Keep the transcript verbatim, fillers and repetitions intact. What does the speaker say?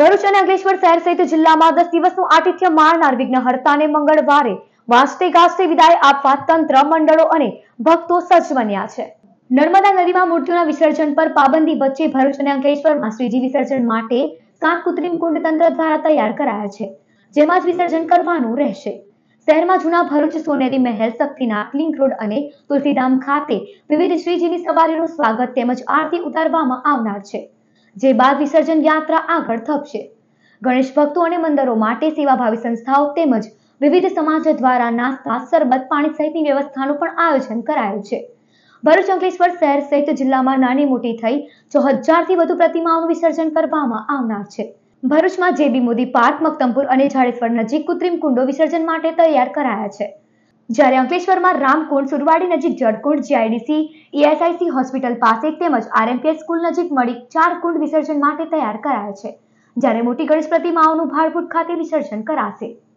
ભરૂચ અને અંકલેશ્વર શહેર સહિત જિલ્લામાં દસ દિવસનું આતિથ્ય માણનાર વિઘ્નહર્તાને મંગળવારે વાજતે ગાજતે વિદાય આપવા તંત્ર, મંડળો અને ભક્તો સજ્જ બન્યા છે. નર્મદા નદીમાં મૂર્તિઓના વિસર્જન પર પાબંદી વચ્ચે ભરૂચ અને અંકલેશ્વરમાં શ્રીજી વિસર્જન માટે સાત કૃત્રિમ કુંડ તંત્ર દ્વારા તૈયાર કરાયા છે, જેમાં જ વિસર્જન કરવાનું રહેશે. શહેરમાં જૂના ભરૂચ, સોનેરી મહેલ, શક્તિનાથ, લિંક રોડ અને તુલસીધામ ખાતે વિવિધ શ્રીજીની સવારીનું સ્વાગત તેમજ આરતી ઉતારવામાં આવનાર છે, જે બાદ વિસર્જન યાત્રા આગળ ધપશે. ગણેશ ભક્તો અને મંદિરો માટે સેવાભાવી સંસ્થાઓ તેમજ વિવિધ સમાજ દ્વારા નાસ્તા, શરબત પાણી સહિતની વ્યવસ્થાનું પણ આયોજન કરાયું છે. ભરૂચ, અંકલેશ્વર શહેર સહિત જિલ્લામાં નાની મોટી થઈ છ હજારથી વધુ પ્રતિમાઓનું વિસર્જન કરવામાં આવનાર છે. ભરૂચમાં જેબી મોદી પાર્ક, મક્તમપુર અને ઝાડેશ્વર નજીક કૃત્રિમ કુંડો વિસર્જન માટે તૈયાર કરાયા છે, જ્યારે અંકલેશ્વરમાં રામકુંડ, સુરવાડી નજીક જળકુંડ, જીઆઈડીસી, ઈએસઆઈસી હોસ્પિટલ પાસે તેમજ આરએમપીએસ સ્કૂલ નજીક મળી ચાર કુંડ વિસર્જન માટે તૈયાર કરાયા છે, જ્યારે મોટી ગણેશ પ્રતિમાઓનું ભાડભૂત ખાતે વિસર્જન કરાશે.